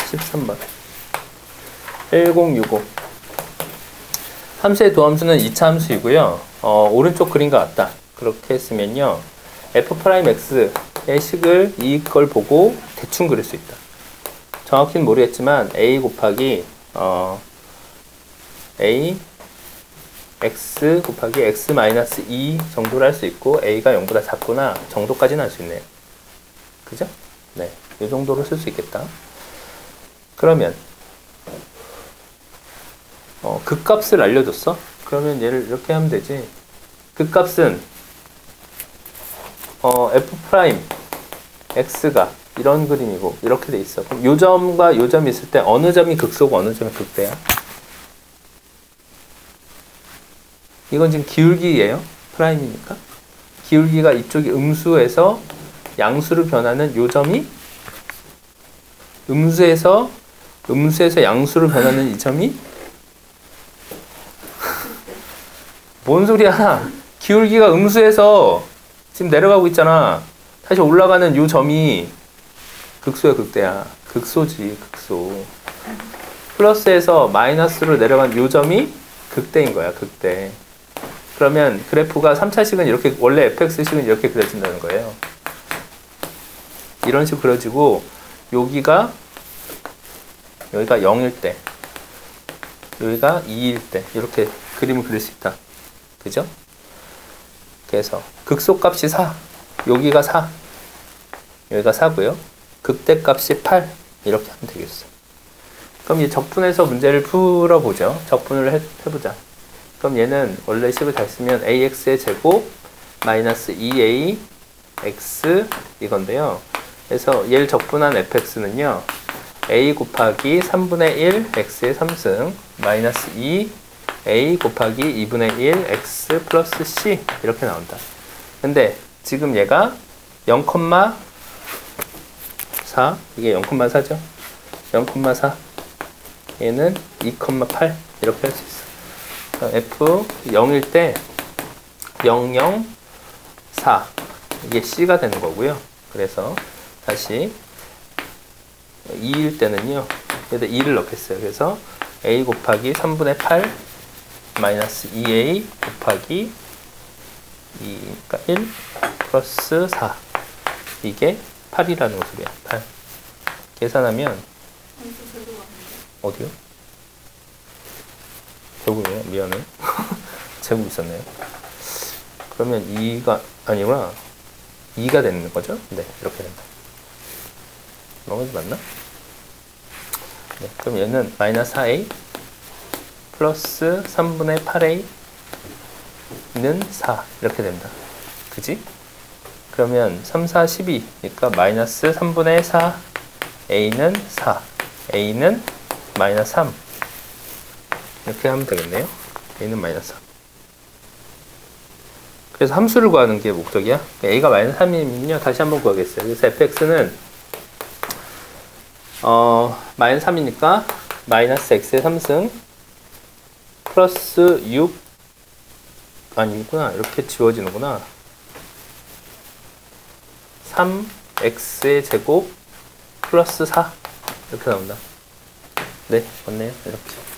13번 1065 함수의 도함수는 2차 함수이고요. 오른쪽 그림과 같다. 그렇게 했으면요. f'x의 식을 이걸 보고 대충 그릴 수 있다. 정확히는 모르겠지만 a 곱하기 a x 곱하기 x 마이너스 2 정도를 할 수 있고 a가 0보다 작거나 정도까지는 할 수 있네요. 그죠? 네, 이 정도로 쓸 수 있겠다. 그러면 극값을 알려줬어? 그러면 얘를 이렇게 하면 되지. 극값은 f 프라임 x가 이런 그림이고 이렇게 돼 있어. 그럼 요 점과 요 점이 있을 때 어느 점이 극소고 어느 점이 극대야? 이건 지금 기울기예요. 프라임이니까. 기울기가 이쪽이 음수에서 양수로 변하는 요 점이 음수에서 양수로 변하는 이 점이 뭔 소리야? 기울기가 음수에서 지금 내려가고 있잖아. 다시 올라가는 요 점이 극소야, 극대야? 극소지, 극소. 플러스에서 마이너스로 내려간 요 점이 극대인 거야, 극대. 그러면 그래프가 3차식은 이렇게, 원래 fx식은 이렇게 그려진다는 거예요. 이런 식으로 그려지고, 여기가 0일 때, 여기가 2일 때, 이렇게 그림을 그릴 수 있다. 그죠? 그래서 극소값이 4, 여기가 4, 여기가 4고요. 극대값이 8, 이렇게 하면 되겠어. 그럼 이 적분해서 문제를 풀어보죠. 적분을 해보자. 그럼 얘는 원래 식을 잘 쓰면 ax의 제곱 마이너스 2a x 이건데요. 그래서 얘를 적분한 fx는요. a 곱하기 3분의 1 x의 3승 마이너스 2 a 곱하기 2분의 1 x 플러스 c 이렇게 나온다. 근데 지금 얘가 0,4 이게 0,4죠? 0,4 얘는 2,8 이렇게 할 수 있어. f 0일 때 0, 0, 4 이게 c가 되는 거고요. 그래서 다시 2일 때는요. 여기다 2를 넣겠어요. 그래서 a 곱하기 3분의 8 마이너스 2a 곱하기 2가 1 플러스 4 이게 8이라는 소리야. 8 계산하면 어디요? 제곱이에요? 미안해. 제곱 있었네요. 그러면 2가 아니구나. 2가 되는 거죠? 네, 이렇게 된다. 너무 맞나? 네, 그럼 얘는 마이너스 4a 플러스 3분의 8a는 4 이렇게 된다. 그지? 그러면 3, 4, 12니까 마이너스 3분의 4 a는 4 a는 마이너스 3 이렇게 하면 되겠네요. a는 마이너스 3 그래서 함수를 구하는 게 목적이야. a가 마이너스 3이면요 다시 한번 구하겠어요. 그래서 fx는 마이너스 3이니까 마이너스 x의 3승 플러스 6 아니구나. 이렇게 지워지는구나. 3x의 제곱 플러스 4 이렇게 나온다. 네, 맞네요. 이렇게.